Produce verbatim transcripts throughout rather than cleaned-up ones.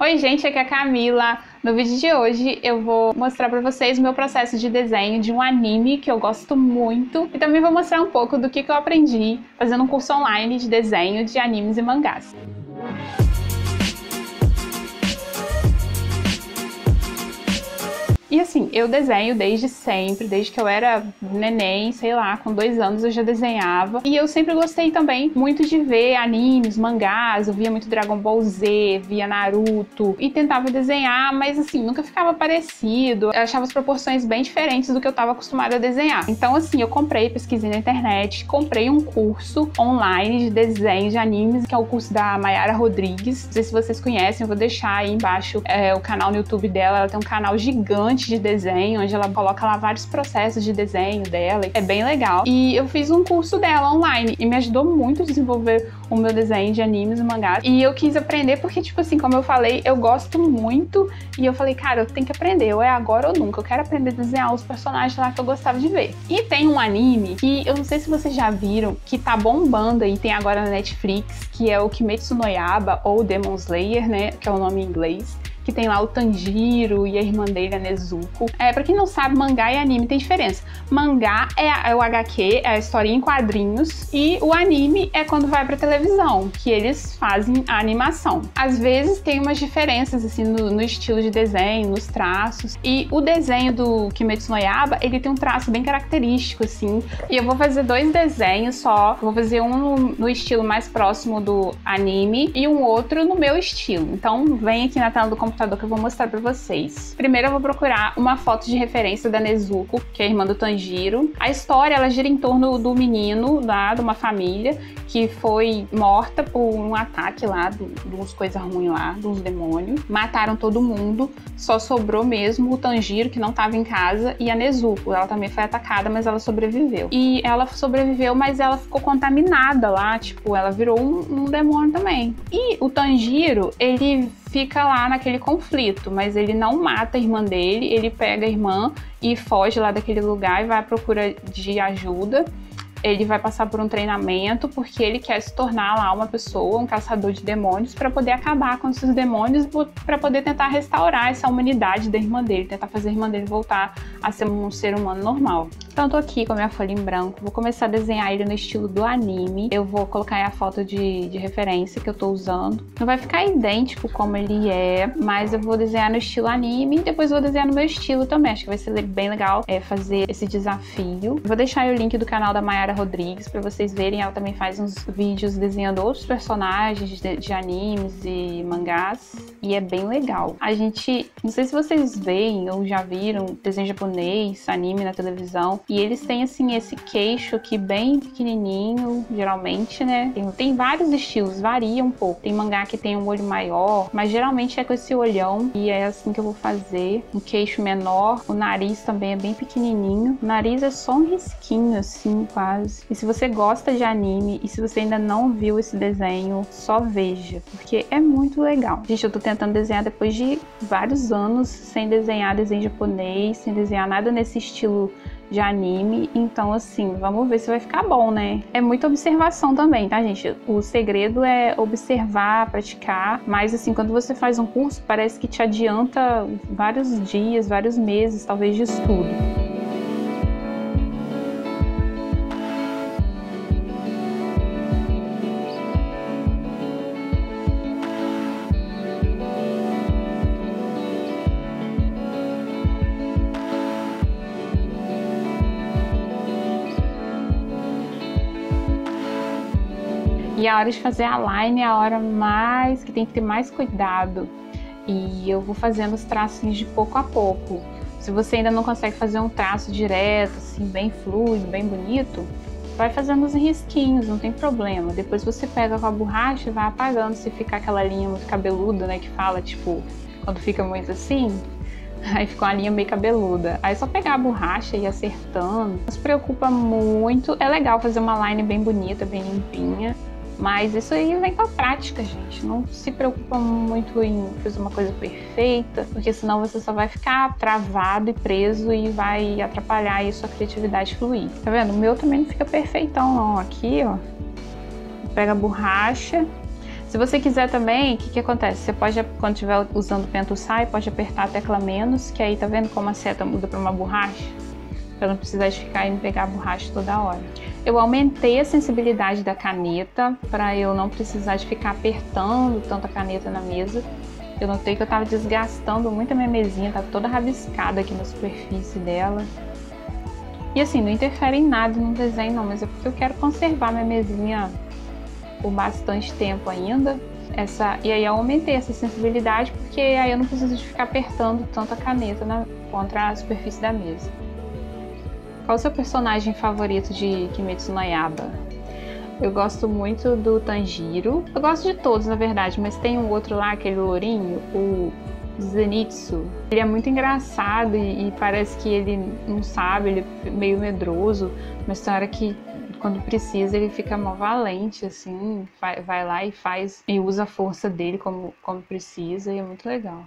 Oi gente, aqui é a Camila. No vídeo de hoje eu vou mostrar pra vocês o meu processo de desenho de um anime que eu gosto muito e também vou mostrar um pouco do que, que eu aprendi fazendo um curso online de desenho de animes e mangás. E assim, eu desenho desde sempre, desde que eu era neném, sei lá, com dois anos eu já desenhava. E eu sempre gostei também muito de ver animes, mangás, eu via muito Dragon Ball Z, via Naruto e tentava desenhar, mas assim, nunca ficava parecido. Eu achava as proporções bem diferentes do que eu estava acostumada a desenhar. Então assim, eu comprei, pesquisei na internet, comprei um curso online de desenho de animes, que é o curso da Mayara Rodrigues. Não sei se vocês conhecem, eu vou deixar aí embaixo é, o canal no YouTube dela. Ela tem um canal gigante de desenho, onde ela coloca lá vários processos de desenho dela, é bem legal. E eu fiz um curso dela online e me ajudou muito a desenvolver o meu desenho de animes e mangás. E eu quis aprender porque, tipo assim, como eu falei, eu gosto muito e eu falei, cara, eu tenho que aprender, ou é agora ou nunca, eu quero aprender a desenhar os personagens lá que eu gostava de ver. E tem um anime que eu não sei se vocês já viram, que tá bombando aí, tem agora na Netflix, que é o Kimetsu no Yaiba, ou Demon Slayer, né, que é o nome em inglês, que tem lá o Tanjiro e a irmã dele, a Nezuko. É, pra quem não sabe, mangá e anime tem diferença. Mangá é, a, é o agá quê, é a historinha em quadrinhos, e o anime é quando vai pra televisão, que eles fazem a animação. Às vezes tem umas diferenças, assim, no, no estilo de desenho, nos traços, e o desenho do Kimetsu no Yaiba, ele tem um traço bem característico, assim, e eu vou fazer dois desenhos só, vou fazer um no, no estilo mais próximo do anime, e um outro no meu estilo. Então, vem aqui na tela do computador que eu vou mostrar pra vocês. Primeiro eu vou procurar uma foto de referência da Nezuko, que é a irmã do Tanjiro. A história, ela gira em torno do menino, lá, de uma família, que foi morta por um ataque lá, de uns coisas ruins lá, dos demônios. Mataram todo mundo, só sobrou mesmo o Tanjiro, que não estava em casa, e a Nezuko. Ela também foi atacada, mas ela sobreviveu. E ela sobreviveu, mas ela ficou contaminada lá, tipo, ela virou um, um demônio também. E o Tanjiro, ele fica lá naquele conflito, mas ele não mata a irmã dele, ele pega a irmã e foge lá daquele lugar e vai à procura de ajuda. Ele vai passar por um treinamento porque ele quer se tornar lá uma pessoa, um caçador de demônios, para poder acabar com esses demônios, para poder tentar restaurar essa humanidade da irmã dele, tentar fazer a irmã dele voltar a ser um ser humano normal. Então eu tô aqui com a minha folha em branco, vou começar a desenhar ele no estilo do anime. Eu vou colocar aí a foto de, de referência que eu tô usando. Não vai ficar idêntico como ele é, mas eu vou desenhar no estilo anime e depois eu vou desenhar no meu estilo também. Acho que vai ser bem legal é, fazer esse desafio. Vou deixar aí o link do canal da Mayara Rodrigues para vocês verem. Ela também faz uns vídeos desenhando outros personagens de, de animes e mangás e é bem legal. A gente, não sei se vocês veem ou já viram desenho japonês, anime na televisão, e eles têm assim esse queixo aqui bem pequenininho, geralmente, né? Tem, tem vários estilos, varia um pouco. Tem mangá que tem um olho maior, mas geralmente é com esse olhão e é assim que eu vou fazer. Um queixo menor, o nariz também é bem pequenininho. O nariz é só um risquinho assim, quase. E se você gosta de anime e se você ainda não viu esse desenho, só veja, porque é muito legal. Gente, eu tô tentando desenhar depois de vários anos sem desenhar desenho japonês, sem desenhar nada nesse estilo de anime, então assim, vamos ver se vai ficar bom, né? É muita observação também, tá, gente? O segredo é observar, praticar, mas assim, quando você faz um curso, parece que te adianta vários dias, vários meses, talvez, de estudo. E a hora de fazer a line é a hora mais que tem que ter mais cuidado. E eu vou fazendo os traços de pouco a pouco. Se você ainda não consegue fazer um traço direto, assim, bem fluido, bem bonito, vai fazendo os risquinhos, não tem problema. Depois você pega com a borracha e vai apagando, se ficar aquela linha muito cabeluda, né, que fala, tipo, quando fica muito assim, aí fica uma linha meio cabeluda. Aí é só pegar a borracha e ir acertando. Não se preocupa muito. É legal fazer uma line bem bonita, bem limpinha. Mas isso aí vem com a prática, gente. Não se preocupa muito em fazer uma coisa perfeita, porque senão você só vai ficar travado e preso e vai atrapalhar aí a sua criatividade fluir. Tá vendo? O meu também não fica perfeitão, não. Aqui, ó, pega a borracha. Se você quiser também, o que que acontece? Você pode, quando estiver usando o Pentusai, pode apertar a tecla menos, que aí tá vendo como a seta muda para uma borracha? Para não precisar de ficar indo pegar a borracha toda hora. Eu aumentei a sensibilidade da caneta para eu não precisar de ficar apertando tanto a caneta na mesa. Eu notei que eu tava desgastando muito a minha mesinha, tá toda rabiscada aqui na superfície dela. E assim, não interfere em nada no desenho não, mas é porque eu quero conservar minha mesinha por bastante tempo ainda. Essa, e aí eu aumentei essa sensibilidade porque aí eu não preciso de ficar apertando tanto a caneta na, contra a superfície da mesa. Qual o seu personagem favorito de Kimetsu no Yaiba? Eu gosto muito do Tanjiro. Eu gosto de todos, na verdade, mas tem um outro lá, aquele lourinho, o Zenitsu. Ele é muito engraçado e, e parece que ele não sabe, ele é meio medroso, mas tem hora que quando precisa ele fica mó valente, assim, vai, vai lá e faz, e usa a força dele como, como precisa, e é muito legal.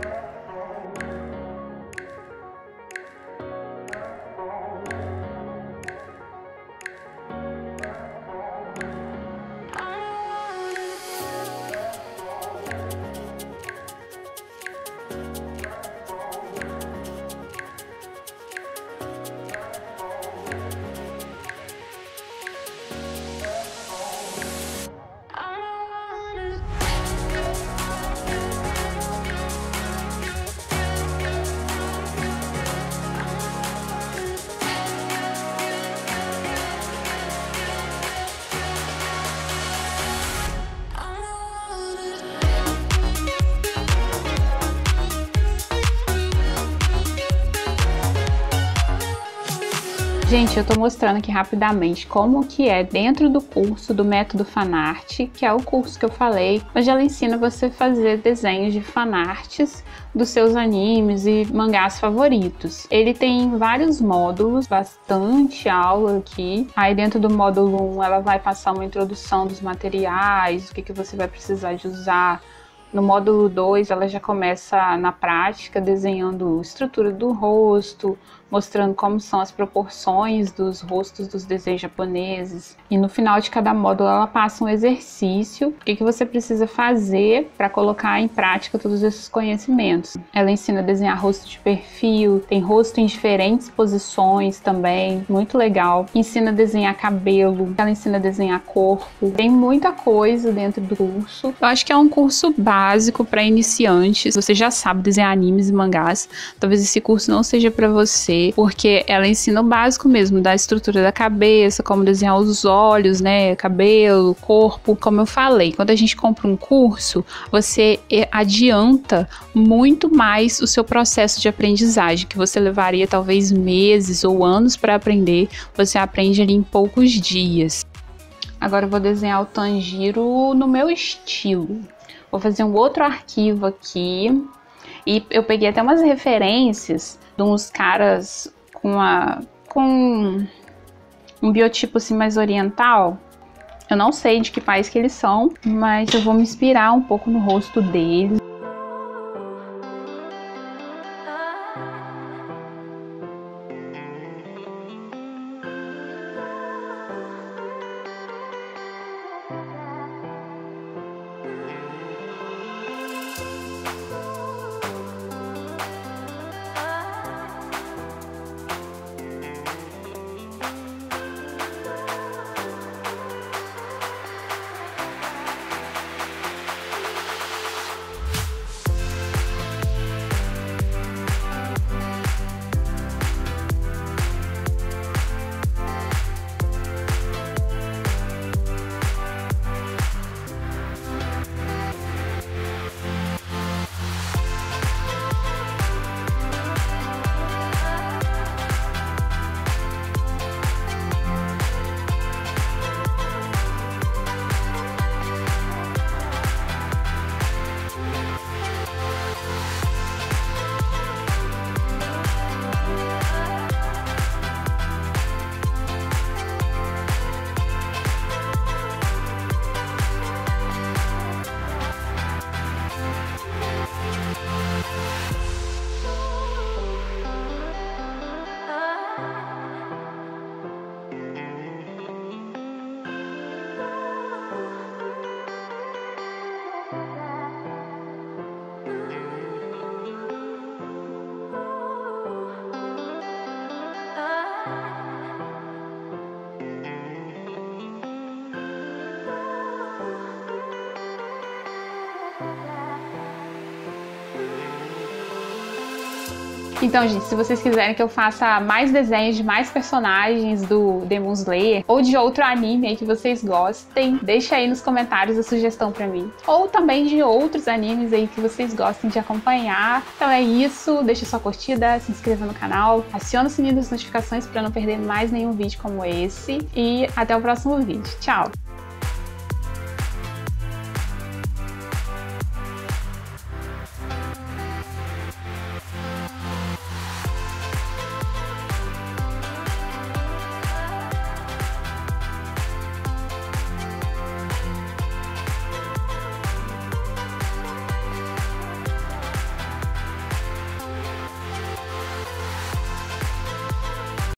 Gente, eu tô mostrando aqui rapidamente como que é dentro do curso do Método Fanart, que é o curso que eu falei, onde ela ensina você a fazer desenhos de fanarts dos seus animes e mangás favoritos. Ele tem vários módulos, bastante aula aqui. Aí dentro do módulo um ela vai passar uma introdução dos materiais, o que que você vai precisar de usar. No módulo dois ela já começa na prática, desenhando a estrutura do rosto, mostrando como são as proporções dos rostos dos desenhos japoneses. E no final de cada módulo ela passa um exercício, o que que você precisa fazer para colocar em prática todos esses conhecimentos. Ela ensina a desenhar rosto de perfil, tem rosto em diferentes posições também, muito legal. Ensina a desenhar cabelo, ela ensina a desenhar corpo, tem muita coisa dentro do curso. Eu acho que é um curso básico para iniciantes. Você já sabe desenhar animes e mangás, talvez esse curso não seja para você, porque ela ensina o básico mesmo, da estrutura da cabeça, como desenhar os olhos, né, cabelo, corpo. Como eu falei, quando a gente compra um curso, você adianta muito mais o seu processo de aprendizagem, que você levaria talvez meses ou anos para aprender, você aprende ali em poucos dias. Agora eu vou desenhar o Tanjiro no meu estilo. Vou fazer um outro arquivo aqui, e eu peguei até umas referências de uns caras com, a, com um biotipo assim mais oriental. Eu não sei de que país que eles são, mas eu vou me inspirar um pouco no rosto deles. Então, gente, se vocês quiserem que eu faça mais desenhos de mais personagens do Demon Slayer ou de outro anime aí que vocês gostem, deixa aí nos comentários a sugestão pra mim. Ou também de outros animes aí que vocês gostem de acompanhar. Então é isso, deixa sua curtida, se inscreva no canal, aciona o sininho das notificações para não perder mais nenhum vídeo como esse e até o próximo vídeo. Tchau!